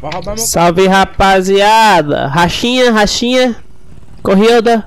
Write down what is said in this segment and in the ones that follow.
Vai roubar meu Salve, rapaziada. Rachinha, rachinha. Corrida.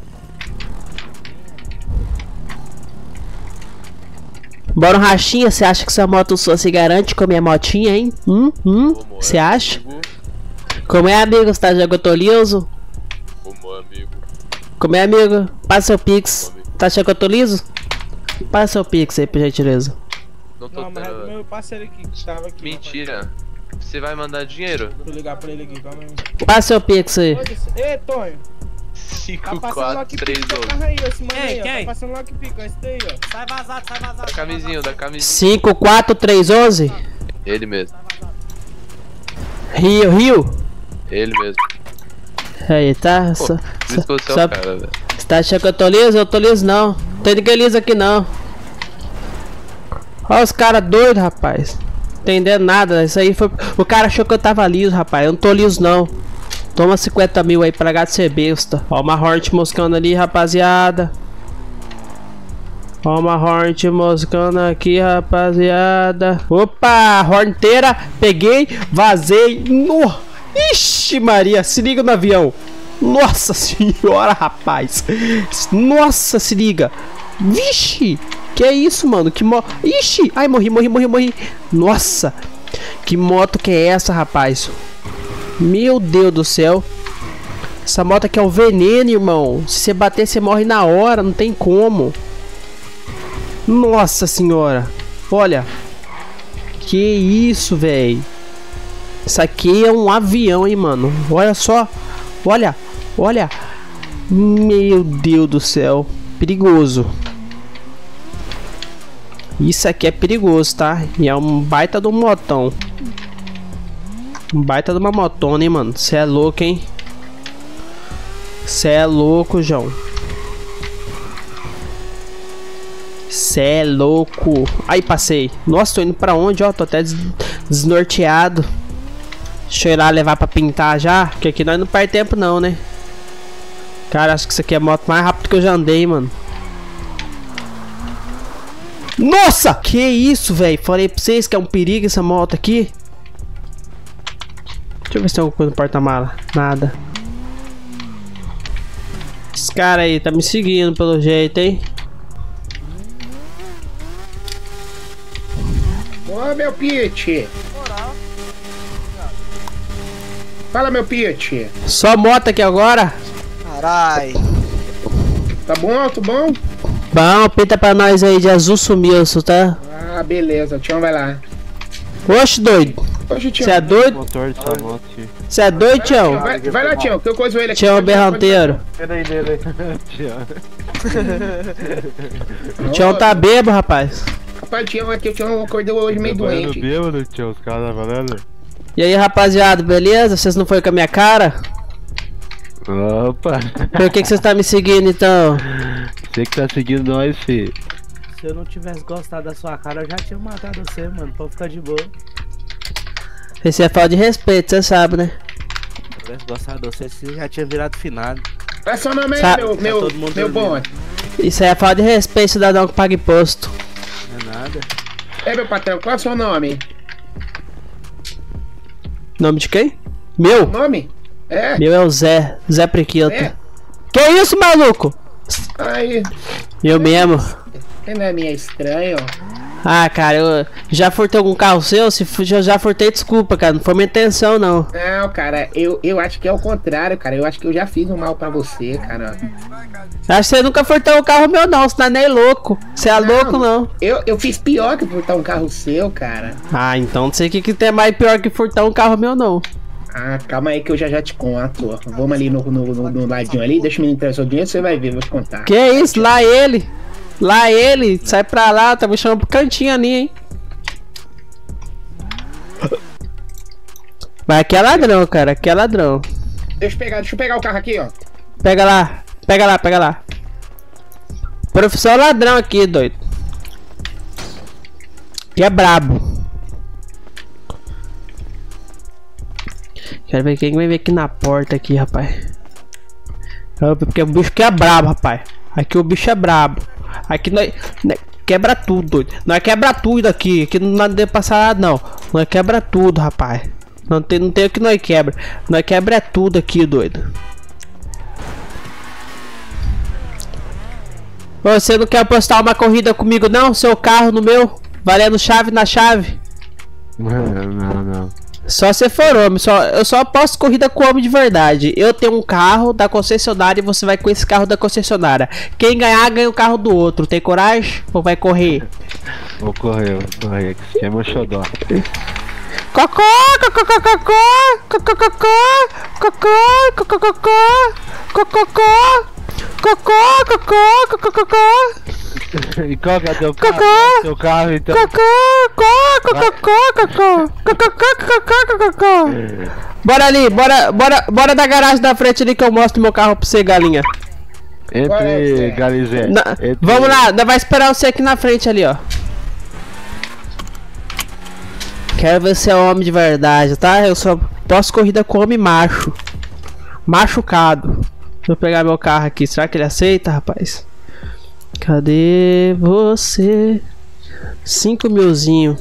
Bora um rachinha, você acha que sua moto sua se garante com a minha motinha, hein? Você acha? Como é, amigo? Você tá jogando toliso? Como amigo. Como é, amigo? Passa seu pix. Tá achando que eu tô liso? Passa seu pix aí, por gentileza. Não tô Não, mas é do tendo... meu parceiro aqui que estava aqui. Mentira. Você vai mandar dinheiro? Vou ligar pra ele aqui, calma aí. Passa seu pix aí. Ei, Tonho. 5, Tá 4, 3, 11. Aí, esse mano aí, ó. Quem? Tá passando lá que pica, esse daí, ó. Sai vazado, sai vazado. Da camisinha, da camisinha. 5, 4, 3, 11. Ele mesmo. Rio. Ele mesmo. Aí, tá? Pô, Só, diz que você é só- o cara, velho. Você tá achando que eu tô liso? Eu tô liso não. Não tem ninguém liso aqui não. Olha os caras doidos, rapaz. Entendendo nada. Isso aí foi. O cara achou que eu tava liso, rapaz. Eu não tô liso não. Toma 50 mil aí pra gato ser besta. Ó, uma Hornet moscando ali, rapaziada. Ó, uma Hornet moscando aqui, rapaziada. Opa, Horneteira. Peguei, vazei. Ixi, Maria, se liga no avião. Nossa senhora, rapaz. Nossa, se liga. Vixe, que é isso, mano? Que moto. Ixi, ai, morri. Nossa, que moto que é essa, rapaz? Meu Deus do céu. Essa moto aqui é o veneno, irmão. Se você bater, você morre na hora. Não tem como. Nossa senhora. Olha. Que isso, velho. Isso aqui é um avião, hein, mano. Olha só. Olha. Meu Deus do céu. Perigoso. Isso aqui é perigoso, tá? E é um baita do motão. Um baita de uma motona, hein, mano. Cê é louco, hein? Cê é louco, João. Cê é louco. Aí, passei. Nossa, tô indo pra onde, ó? Tô até desnorteado. Deixa eu ir lá levar pra pintar já. Porque aqui nós não perde tempo não, né? Cara, acho que isso aqui é a moto mais rápida que eu já andei, mano. Nossa! Que isso, velho? Falei pra vocês que é um perigo essa moto aqui. Deixa eu ver se tem alguma coisa no porta-mala. Nada. Esse cara aí tá me seguindo pelo jeito, hein? Ô, meu Pete. Fala, meu Pete. Só moto aqui agora? Carai. Tá bom? Tá bom? Bom, pinta pra nós aí de azul sumiu, tá? Ah, beleza. O Tião vai lá. Oxe, doido. Oxe, Tião. Você é doido? Motor dessa moto. Você é doido, Tião? Vai lá, Tião, que eu coiso ele aqui. Tião berranteiro. Peraí dele. O Tião tá bêbado, rapaz. Rapaz, Tião aqui, o Tião acordou hoje meio doente. Bêbado, tio, os caras valendo. E aí, rapaziada, beleza? Vocês não foram com a minha cara? Opa. Por que vocês estão me seguindo, então? Você que tá seguindo nós, fi. Se eu não tivesse gostado da sua cara, eu já tinha matado você, mano. Pode ficar de boa. Esse é falta de respeito, você sabe, né? Se eu tivesse gostado de você, você já tinha virado finado. Qual é seu nome aí, Sabe- todo mundo meu bom? dormindo. Isso aí é falta de respeito, cidadão que paga imposto. Não é nada. É, meu patrão, qual é o seu nome? Nome de quem? Meu? Nome? É? Meu é o Zé. Zé Prequito. É? Que isso, maluco? Aí, Eu mesmo. você não é minha estranho. Ah, cara, eu já furtei algum carro seu? Se eu já furtei, desculpa, cara. Não foi minha intenção, não. Não, cara, eu acho que é o contrário, cara. Eu acho que eu já fiz um mal pra você, cara. Acho que você nunca furtou um carro meu, não. Você não é nem louco. Você é louco, não. Eu fiz pior que furtar um carro seu, cara. Ah, então não sei o que tem mais pior que furtar um carro meu, não. Ah, calma aí que eu já te conto. Vamos ali no ladinho ali, deixa o menino trazer o dinheiro, você vai ver, vou te contar. Que isso? Lá ele. Lá ele. Sai pra lá, tá me chamando pro cantinho ali, hein. Mas aqui é ladrão, cara. Aqui é ladrão. Deixa eu pegar o carro aqui, ó. Pega lá. Pega lá. Profissão ladrão aqui, doido. Que é brabo. Quero ver quem vai vir aqui na porta aqui, rapaz. Porque o bicho aqui é brabo, rapaz. Aqui o bicho é brabo. Aqui nós quebra tudo, doido. Nós quebra tudo aqui. Aqui não dá de passar nada, não. Nós quebra tudo, rapaz. Não tem o que nós quebra. Nós quebra tudo aqui, doido. Ô, você não quer apostar uma corrida comigo não? Seu carro no meu? Valendo chave na chave? Não. Só se for homem, eu só aposto corrida com homem de verdade. Eu tenho um carro da concessionária e você vai com esse carro da concessionária. Quem ganhar, ganha o carro do outro. Tem coragem? Ou vai correr? Vou correr, que se chama xodó. Cocô, cocô, cocô, cocô, cocô, cocô, cocô, cocô, cocô, cocô, cocô, cocô, cocô. E qual que é teu Cocô. carro? Teu carro então? Bora ali, bora da garagem da frente ali que eu mostro meu carro pra você, galinha. Entre, Galizé. Vamos lá, vai esperar você aqui na frente ali, ó. Quero ver se é homem de verdade, tá? Eu só posso corrida com homem macho. Machucado. Deixa eu pegar meu carro aqui, será que ele aceita, rapaz? Cadê você? 5 milzinho.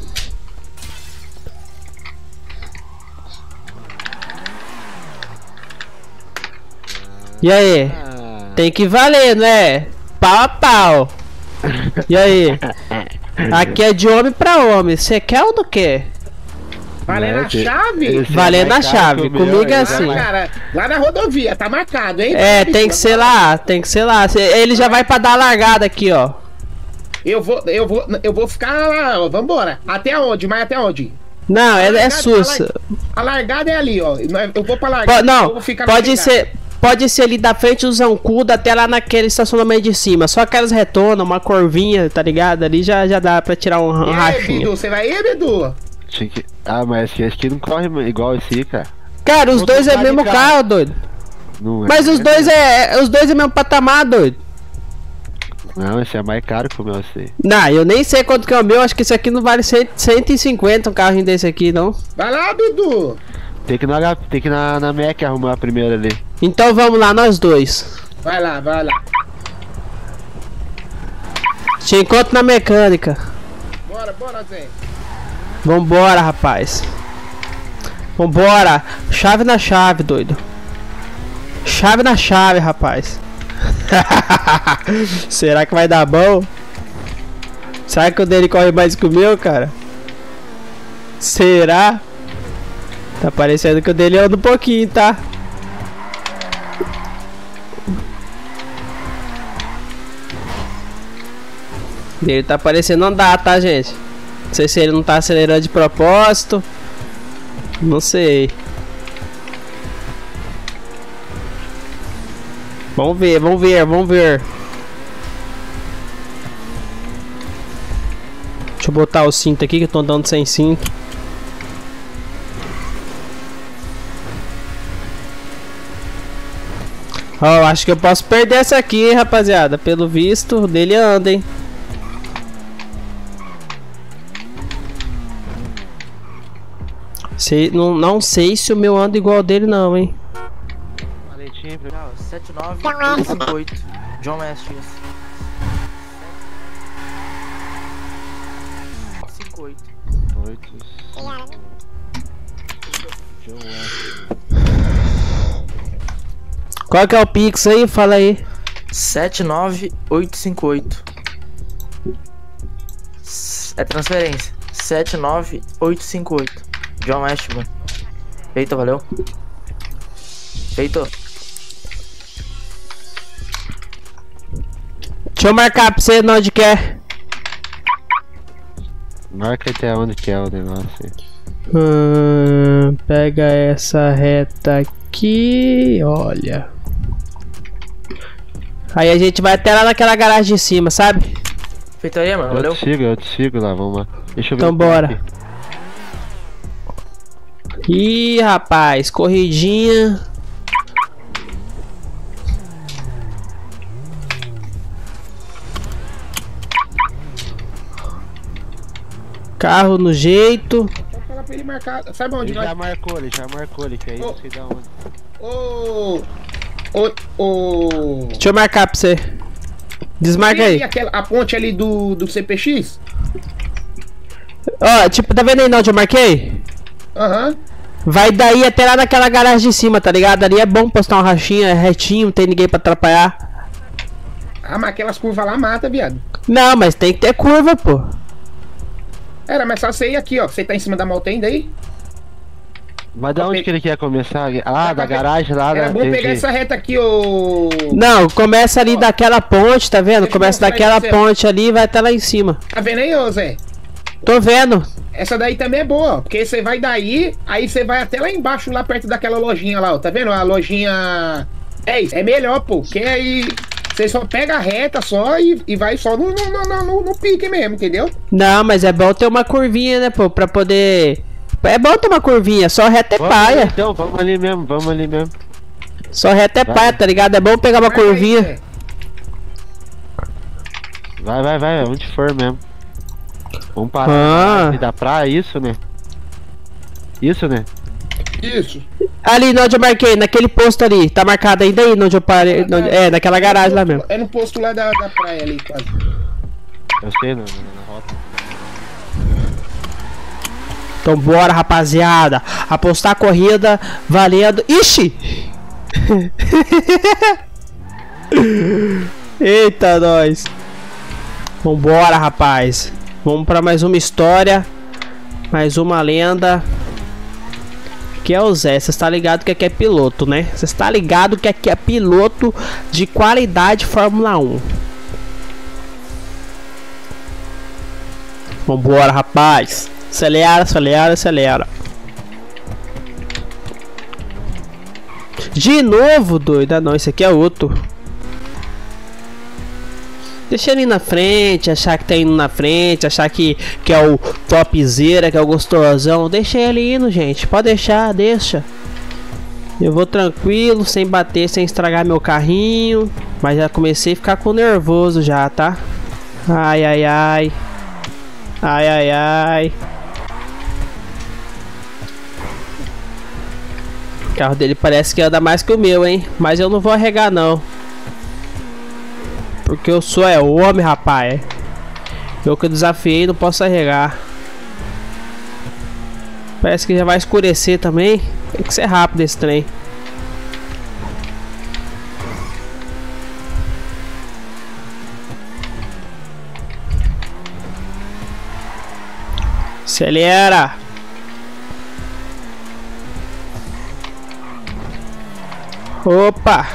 E aí? Tem que valer, não é? Pau a pau. E aí? Aqui é de homem pra homem. Você quer ou não quer? Valendo a chave? Valendo a chave. Comigo é assim. Cara, lá na rodovia, tá marcado, hein? É, tem que ser lá, tem que ser lá. Ele já vai pra dar a largada aqui, ó. Eu vou ficar lá, ó, vambora. Até onde? Mas até onde? Não, é sussa. A largada é ali, ó. Eu vou pra largada. Não, eu vou ficar pode ser ali da frente do Zancudo até lá naquele estacionamento de cima. Só aquelas retonas, uma curvinha, tá ligado? Ali já dá pra tirar um E aí, rachinho. Bidu, você vai ir, Bidu? Mas acho que não corre igual esse, cara. Cara, os dois é tá mesmo de carro, doido. Não é, Mas os dois é mesmo patamar, doido. Não, esse é mais caro que o meu, assim. Não, eu nem sei quanto que é o meu. Acho que esse aqui não vale 150 um carrinho desse aqui, não. Vai lá, Bidu. Tem que ir na Mac arrumar a primeira ali. Então vamos lá, nós dois. Vai lá. Te encontro na mecânica. Bora, Zé. Vambora, rapaz. Vambora. Chave na chave, doido. Chave na chave, rapaz. Será que vai dar bom? Será que o dele corre mais que o meu, cara? Será? Tá parecendo que o dele anda um pouquinho, tá? Ele tá parecendo andar, tá, gente? Não sei se ele não tá acelerando de propósito. Não sei. Vamos ver. Deixa eu botar o cinto aqui que eu tô andando sem cinto. Ó, acho que eu posso perder essa aqui, hein, rapaziada. Pelo visto, o dele anda, hein. Não sei se o meu anda igual ao dele não, hein. 79858 John Mestre 58 Qual que é o Pix aí? Fala aí. 79858 é transferência 79858 John Mestre, mano. Feito, valeu. Feito. Deixa eu marcar pra você onde quer. Marca até onde que é o negócio. Pega essa reta aqui. Olha. Aí a gente vai até lá naquela garagem de cima, sabe? Feito aí, mano. Valeu. Eu te sigo lá, vamos lá. Deixa eu ver. Então bora. Ih, rapaz, corridinha. Carro no jeito. Vou falar pra ele marcar. Sabe onde Ele nós... já marcou, que aí não sei da onde. Deixa eu marcar pra você. Desmarca Tem aí. a ponte ali do CPX? Ó, tipo, tá vendo aí onde eu marquei? Aham. Vai daí até lá naquela garagem de cima, tá ligado? Ali é bom postar um rachinho, é retinho, não tem ninguém pra atrapalhar. Ah, mas aquelas curvas lá mata, viado. Não, mas tem que ter curva, pô. Era, mas só você ir aqui, ó. Você tá em cima da moto ainda aí? Mas da onde que ele quer começar? Ah, da pra ver. garagem lá, Era né? bom pegar essa reta aqui, ô. Não, começa ali Ó. daquela ponte, tá vendo? Deixa eu Começa mostrar daquela aí pra você. ponte ali e vai até lá em cima. Tá vendo aí, ô Zé? Tô vendo. Essa daí também é boa, ó. Porque você vai daí, aí você vai até lá embaixo, lá perto daquela lojinha lá, ó. Tá vendo? A lojinha. É isso, é melhor, pô. Porque aí você só pega a reta só e vai só no pique mesmo, entendeu? Não, mas é bom ter uma curvinha, né, pô? Pra poder... É bom ter uma curvinha, só reta é Vamos ali, paia. então, vamos ali mesmo, vamos ali mesmo. Só reta é Vai. paia, tá ligado? É bom pegar uma Marca aí, curvinha. Zé. Vai, onde for mesmo. Vamos parar Ah. ali da praia, isso, né? Isso, né? Isso. Ali onde eu marquei, naquele posto ali. Tá marcado ainda aí, onde eu parei. É, naquela garagem lá mesmo. É no posto lá da praia ali, quase. Eu sei, na rota. Então bora, rapaziada. Apostar a corrida valendo. Ixi! Eita, nós. Vambora, rapaz. Vamos pra mais uma história. Mais uma lenda. Que é o Zé. Você está ligado que aqui é piloto, né? Você está ligado que aqui é piloto de qualidade Fórmula 1. Vambora, rapaz. Acelera, acelera, acelera. De novo, doido. Ah, não, esse aqui é outro. Deixa ele ir na frente, achar que tá indo na frente, achar que é o topzera, que é o gostosão. Deixa ele indo, gente. Pode deixar, deixa. Eu vou tranquilo, sem bater, sem estragar meu carrinho. Mas já comecei a ficar com nervoso já, tá? Ai, ai, ai. Ai, ai, ai. O carro dele parece que anda mais que o meu, hein? Mas eu não vou arregar, não. Porque eu sou homem, rapaz. Eu que desafiei, não posso arregar. Parece que já vai escurecer também. Tem que ser rápido esse trem. Acelera! Opa!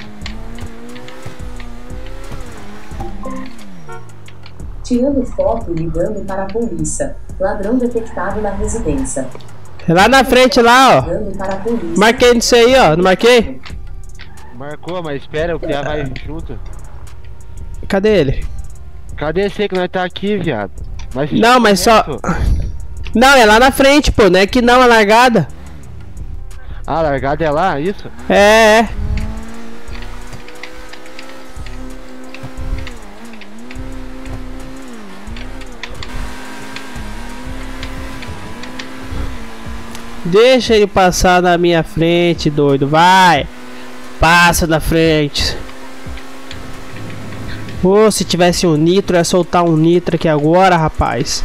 Tirando foto e ligando para a polícia. Ladrão detectado na residência. Lá na frente, lá, ó. Ligando para a polícia. Marquei nisso aí, ó. Não marquei? Marcou, mas espera, o Pia vai junto. Cadê ele? Cadê esse aí que nós tá aqui, viado? Não, mas só... Não, é lá na frente, pô. Não é que não, a largada. Ah, a largada é lá, isso? É. Deixa ele passar na minha frente, doido. Vai. Passa na frente. Ô, se tivesse um nitro, ia soltar um nitro aqui agora, rapaz.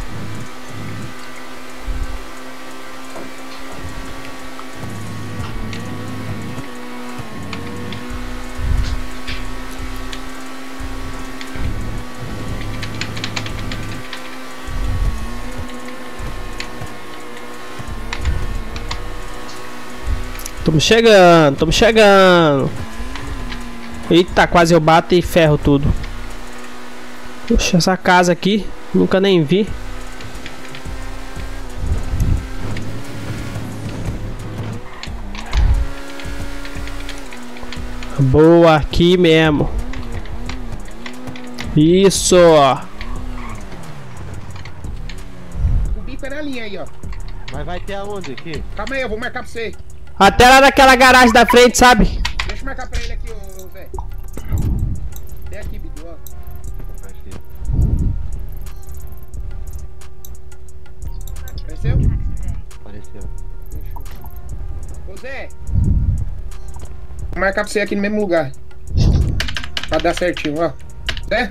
Tamo chegando, tamo chegando. Eita, quase eu bato e ferro tudo. Puxa, essa casa aqui, nunca nem vi. Boa, aqui mesmo. Isso. O bico é na linha aí, ó. Mas vai ter aonde aqui? Calma aí, eu vou marcar pra você. Até lá naquela garagem da frente, sabe? Deixa eu marcar pra ele aqui, ô Zé. Vem aqui, Bidu, ó. Apareceu? Apareceu. Ô Zé. Vou marcar pra você aqui no mesmo lugar. Pra dar certinho, ó. Zé?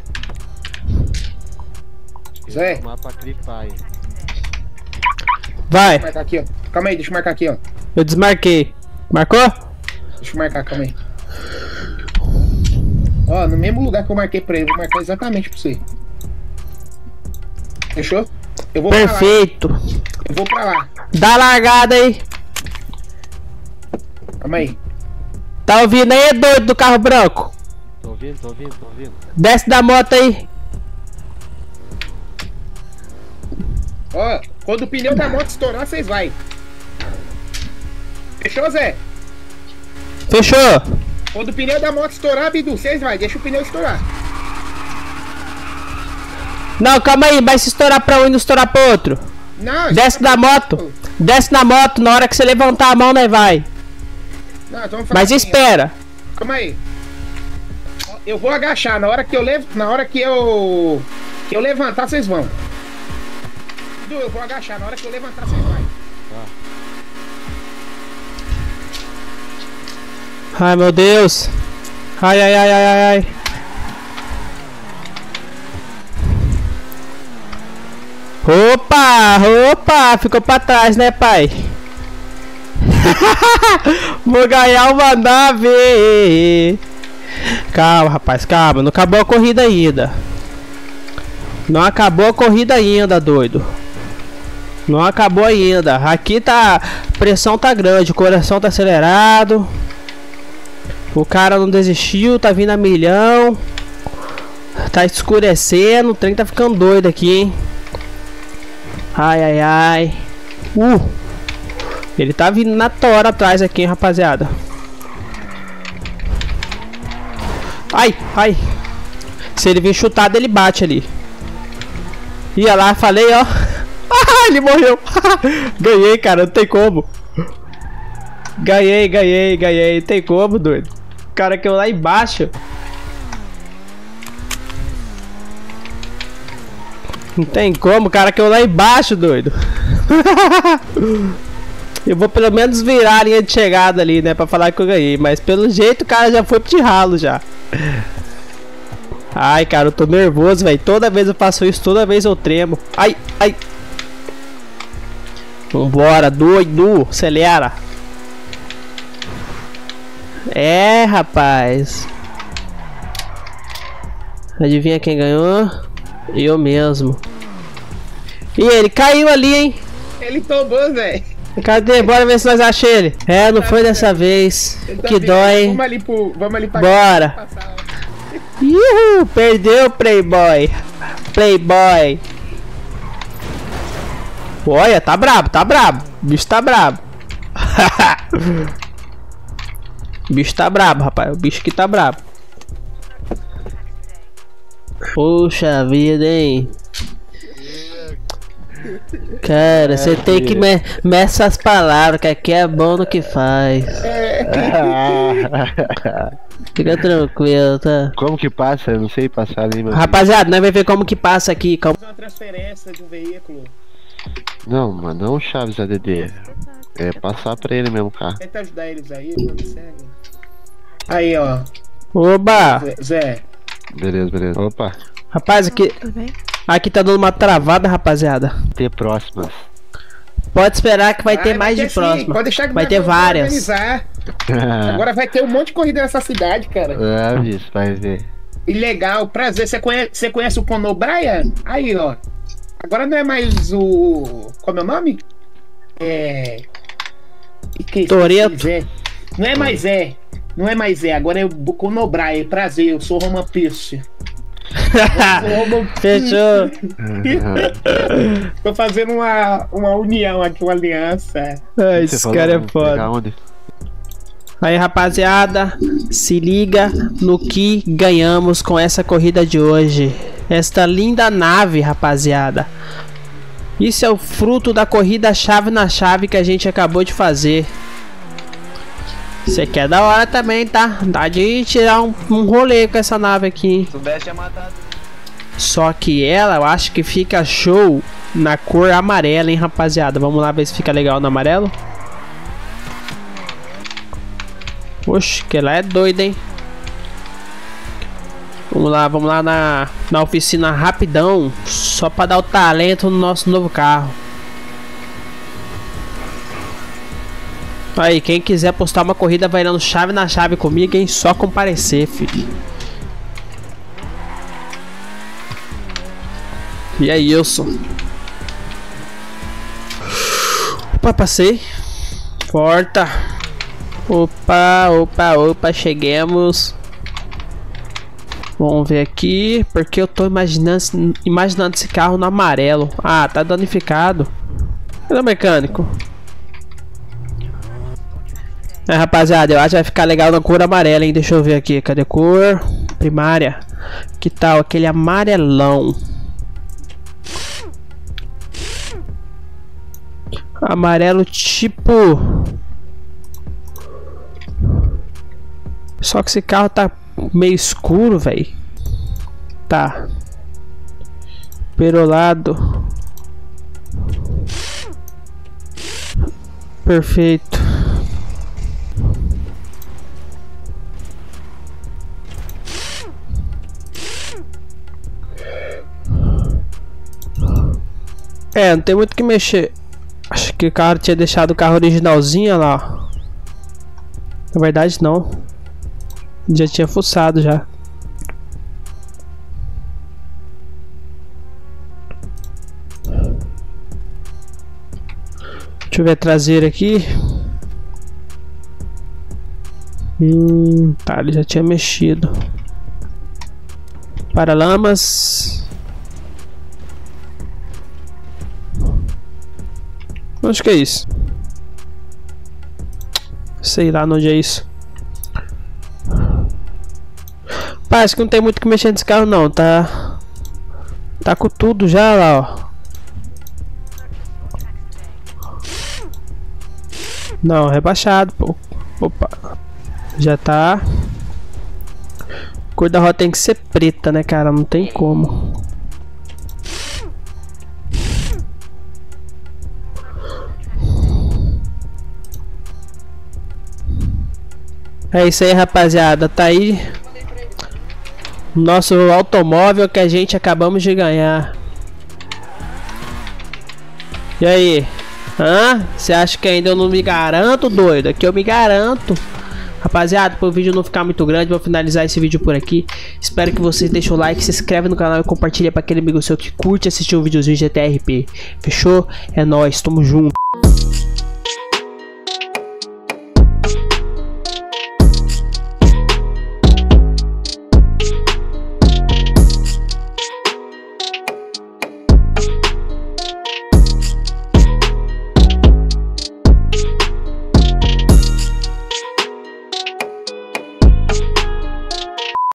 Zé? Vou mapa clipar aí. Vai. Vou marcar aqui, ó. Calma aí, deixa eu marcar aqui, ó. Eu desmarquei. Marcou? Deixa eu marcar, calma aí. Ó, no mesmo lugar que eu marquei pra ele, vou marcar exatamente pra você. Fechou? Eu vou Perfeito. pra lá. Eu vou pra lá. Dá a largada aí. Calma aí. Tá ouvindo aí, doido do carro branco? Tô ouvindo. Desce da moto aí. Ó, quando o pneu da moto estourar, vocês vai. Fechou, Zé? Fechou. Quando o pneu da moto estourar, Bidu, vocês vai. Deixa o pneu estourar. Não, calma aí. Vai se estourar pra um e não estourar pro outro. Não, Desce da moto. Desce na moto. Na hora que você levantar a mão, nós vai. Não, então vamos fazer Mas assim, espera. ó. Calma aí. Eu vou agachar. Na hora que eu levantar, vocês vão. Bidu, eu vou agachar. Na hora que eu levantar, vocês vai. Ai, meu Deus. Ai, ai, ai, ai, ai, ai. Opa, opa. Ficou pra trás, né, pai? Vou ganhar uma nave. Calma, rapaz, calma. Não acabou a corrida ainda. Não acabou a corrida ainda, doido. Não acabou ainda. Aqui tá... A pressão tá grande, o coração tá acelerado. O cara não desistiu, tá vindo a milhão. Tá escurecendo, o trem tá ficando doido aqui, hein. Ai, ai, ai. Ele tá vindo na tora atrás aqui, hein, rapaziada. Ai, ai. Se ele vir chutado, ele bate ali. Ia lá, falei, ó. Ele morreu. Ganhei, cara, não tem como. Ganhei. Tem como, doido. O cara que eu lá embaixo. Não tem como, o cara que eu lá embaixo, doido. Eu vou pelo menos virar a linha de chegada ali, né, pra falar que eu ganhei. Mas pelo jeito o cara já foi pro ralo já. Ai, cara, eu tô nervoso, velho. Toda vez eu faço isso, toda vez eu tremo. Ai, ai. Vambora, doido, acelera. É, rapaz. Adivinha quem ganhou? Eu mesmo. E ele caiu ali, hein? Ele tombou, Zé. Cadê? Bora ver se nós achamos ele. É, não foi dessa vez. Que dói. Vamos ali pra Bora. Uhul, perdeu, Playboy. Playboy. Olha, tá brabo, tá brabo. O bicho tá brabo. O bicho tá brabo, rapaz. O bicho que tá brabo. Puxa vida, hein. Cara, você tem que meçar as palavras, que aqui é bom no que faz. Fica tranquilo, tá? Como que passa? Eu não sei passar ali, mano. Rapaziada, nós vamos ver como que passa aqui. Calma. Fazer uma transferência de um veículo. Não, mano, não Chaves ADD. É passar pra ele mesmo, cara. Tenta ajudar eles aí, mano, sério. Aí, ó. Oba! Zé. Beleza, beleza. Opa. Rapaz, aqui tá dando uma travada, rapaziada. Ter próximas. Pode esperar que vai ter mais de sim, próxima. pode deixar que Vai ter várias. Organizar. Agora vai ter um monte de corrida nessa cidade, cara. É, bicho, vai ver. E legal, prazer. Você conhece o Conor Brian? Aí, ó. Agora não é mais o... Como é o nome? Toreto. Não é mais Não é mais agora é o Conor Brian. Prazer, eu sou Roman Pierce. Fechou. Tô fazendo uma união aqui, uma aliança. Esse cara é foda. Aí, rapaziada, se liga no que ganhamos com essa corrida de hoje. Esta linda nave, rapaziada. Isso é o fruto da corrida chave na chave que a gente acabou de fazer. Isso aqui é da hora também, tá? Dá de tirar um rolê com essa nave aqui. Só que ela, eu acho que fica show na cor amarela, hein, rapaziada. Vamos lá ver se fica legal no amarelo. Oxe, que ela é doida, hein. Vamos lá na oficina rapidão. Só pra dar o talento no nosso novo carro. Aí, quem quiser postar uma corrida vai dando chave na chave comigo, hein? Só comparecer, filho. E aí, Wilson? Opa, passei. Porta. Opa, opa, opa, chegamos. Vamos ver aqui, porque eu tô imaginando esse carro no amarelo. Ah, tá danificado. Cadê o mecânico? É, rapaziada, eu acho que vai ficar legal na cor amarela, hein? Deixa eu ver aqui, cadê a cor? Primária. Que tal aquele amarelão? Amarelo tipo... Só que esse carro tá meio escuro, velho. Tá. Perolado. Perfeito. É, não tem muito o que mexer. Acho que o cara tinha deixado o carro originalzinho lá. Na verdade não. Já tinha fuçado já. Deixa eu ver a traseira aqui. Tá, ele já tinha mexido. Paralamas. Onde que é isso? Sei lá onde é isso. Parece que não tem muito o que mexer nesse carro não, tá? Tá com tudo já lá, ó. Não, rebaixado, pô. Opa. Já tá. A cor da roda tem que ser preta, né, cara? Não tem como. É isso aí, rapaziada. Tá aí nosso automóvel que a gente acabamos de ganhar. E aí? Hã? Você acha que ainda eu não me garanto, doido? Aqui eu me garanto. Rapaziada, para o vídeo não ficar muito grande, vou finalizar esse vídeo por aqui. Espero que vocês deixem o like, se inscreve no canal e compartilha para aquele amigo seu que curte assistir um videozinho de GTRP. Fechou? É nóis, tamo junto.